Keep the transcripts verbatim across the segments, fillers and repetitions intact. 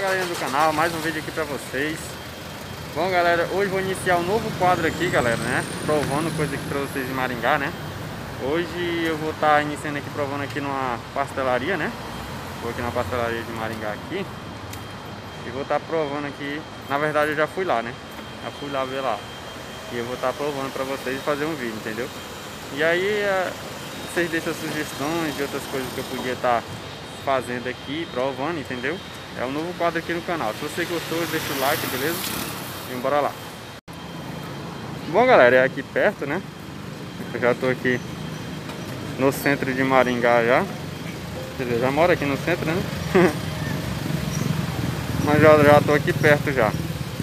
galerinha do canal, mais um vídeo aqui pra vocês. Bom galera, hoje vou iniciar um novo quadro aqui galera, né? Provando coisa aqui pra vocês em Maringá, né? Hoje eu vou estar tá iniciando aqui, provando aqui numa pastelaria, né? Vou aqui na pastelaria de Maringá aqui. E vou estar tá provando aqui, na verdade eu já fui lá, né? Já fui lá ver lá. E eu vou estar tá provando pra vocês e fazer um vídeo, entendeu? E aí vocês deixam sugestões de outras coisas que eu podia estar tá fazendo aqui, provando, entendeu? É um novo quadro aqui no canal. Se você gostou, deixa o like, beleza? E bora lá. Bom galera, é aqui perto, né? Eu já tô aqui no centro de Maringá já. Quer dizer, já moro aqui no centro, né? Mas já, já tô aqui perto já.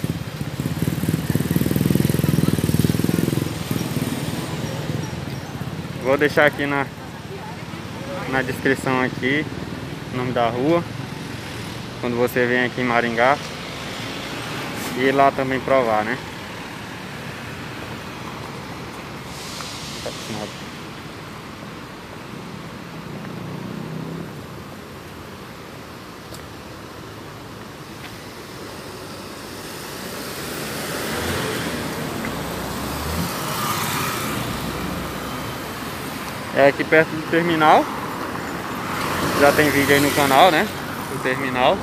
Vou deixar aqui na, na descrição aqui o nome da rua, quando você vem aqui em Maringá, e ir lá também provar, né? É aqui perto do terminal. Já tem vídeo aí no canal, né? Do terminal.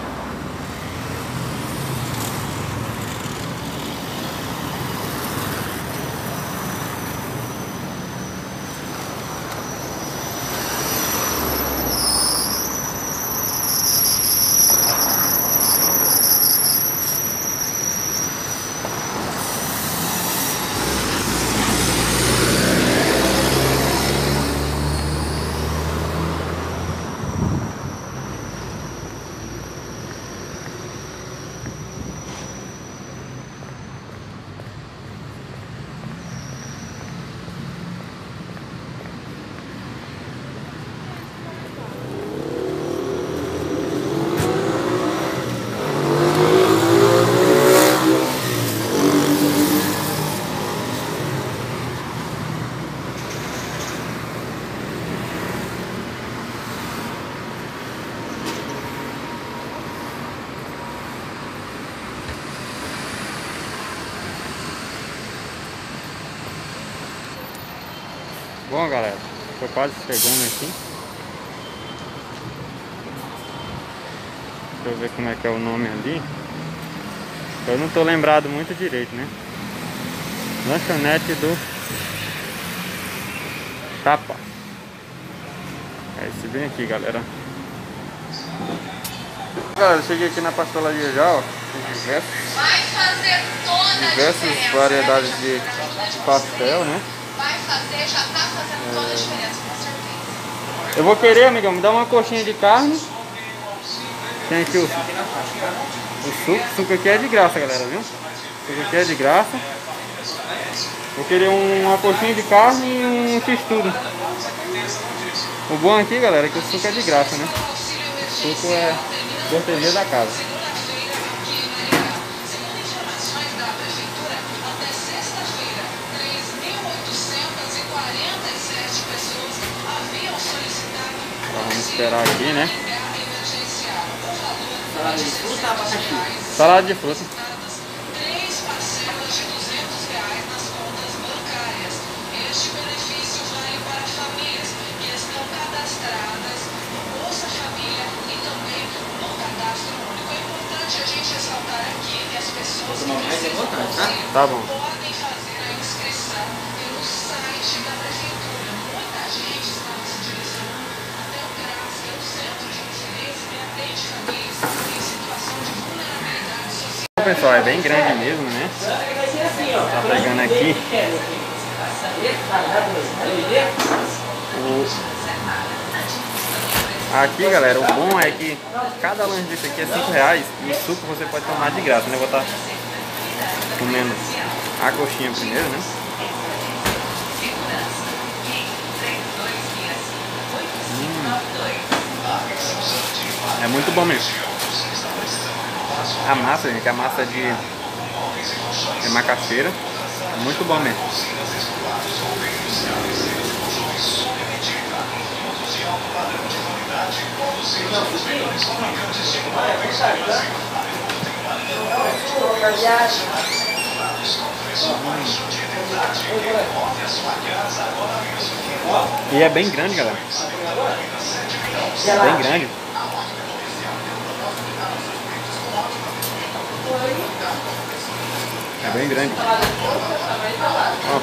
Bom galera, tô quase chegando aqui. Deixa eu ver como é que é o nome ali. Eu não tô lembrado muito direito, né? Lanchonete do Tapa. É esse bem aqui, galera. Galera, eu cheguei aqui na pastelaria já, ó. Tem diversos, Vai fazer toda diversas variedades de pastel, né? Vai fazer, já tá fazendo toda a diferença, com certeza. Eu vou querer, amigão, me dá uma coxinha de carne. Tem aqui o, o suco. O suco aqui é de graça, galera, viu? O suco aqui é de graça. Vou querer um, uma coxinha de carne e um x-tudo. O bom aqui, galera, é que o suco é de graça, né? O suco é cortesia da casa. Vamos esperar aqui, né? Salada de fruta ou abacaxi? Salada de fruta. Três parcelas de duzentos reais nas contas bancárias. Este benefício vale para famílias que estão cadastradas no Bolsa Família e também no Cadastro Único. É importante a gente ressaltar aqui que as pessoas que precisam do auxílio Tá bom. podem fazer a inscrição pelo site da Prefeitura. Muita gente está se utilizando até o CRAS, que é o Centro de Referência que atende famílias em situação de vulnerabilidade social. Bom, pessoal, é bem grande mesmo, né? Tá pegando aqui. O... Aqui, galera, o bom é que cada lanche desse aqui é cinco reais e o suco você pode tomar de graça, né? Eu vou estar comendo a coxinha primeiro, né? Hum. É muito bom mesmo. A massa, gente, a massa de, de macaxeira, é muito bom mesmo. E é bem grande, galera. Bem grande. É bem grande. Ó.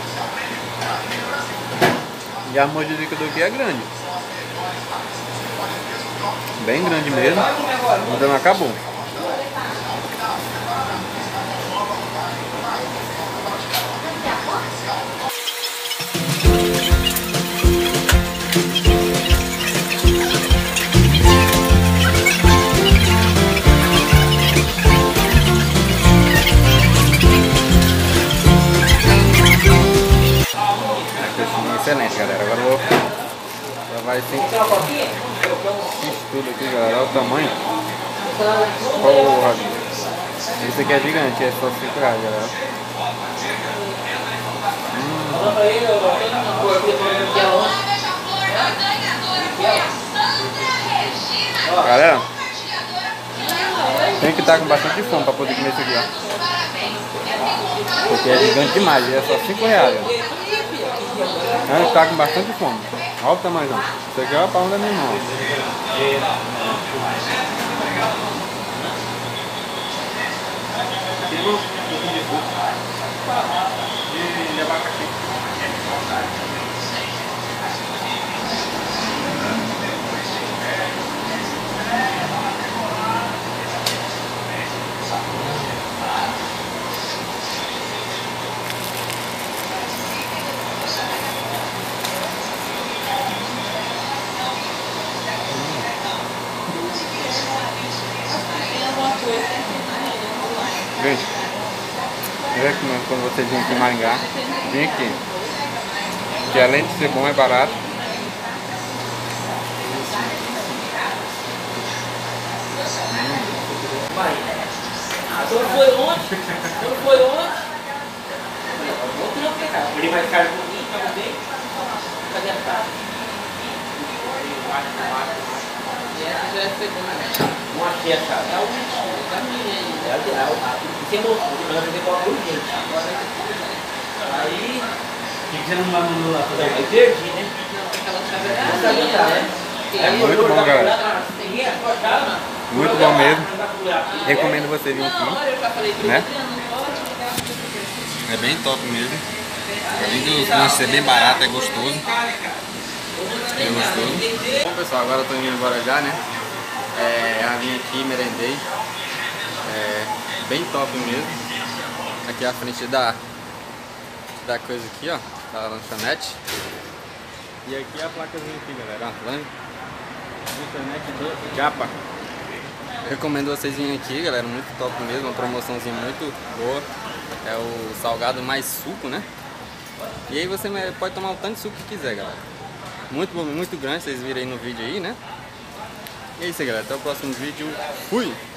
E a mordida que eu dou aqui é grande. Bem grande mesmo. Ainda não acabou. Excelente, galera. Agora eu vou provar esse tudo aqui, galera. Olha o tamanho. Porra, esse aqui é gigante, é só cinco reais, galera. Hum. Galera, tem que estar com bastante fome para poder comer isso aqui, ó. Porque é gigante demais, e é só cinco reais, galera. Tem que estar com bastante fome. Olha o tamanho. Isso aqui é a palma da minha mão. Gente, eu recomendo quando vocês vêm aqui em Maringá, vem aqui, que além de ser bom é barato. Então foi ontem, então foi ontem. Ele vai ficar com mim, tá bem? Cadê a casa? Essa já é a segunda. Não achei a casa. É a última, é a minha ainda. É a você mostrou, eu vou fazer qualquer urgente. Aí. Por que você não vai mandar lá fazer? Eu perdi, né? Não, aquela chave é a né? Muito bom, galera. Muito bom mesmo. Recomendo você vir aqui, né? É bem top mesmo. Além do lanche ser bem barato, é gostoso. É gostoso. Bom, pessoal, agora eu tô indo embora já, né? É, já vim aqui, merendei. É bem top mesmo. Aqui à frente da, da coisa aqui, ó, da lanchonete. E aqui a placazinha aqui, galera. Lanchonete do Japa. Recomendo vocês virem aqui, galera. Muito top mesmo. Uma promoçãozinha muito boa. É o salgado mais suco, né? E aí você pode tomar o tanto de suco que quiser, galera. Muito bom, muito grande. Vocês viram aí no vídeo aí, né? E é isso aí, galera. Até o próximo vídeo. Fui!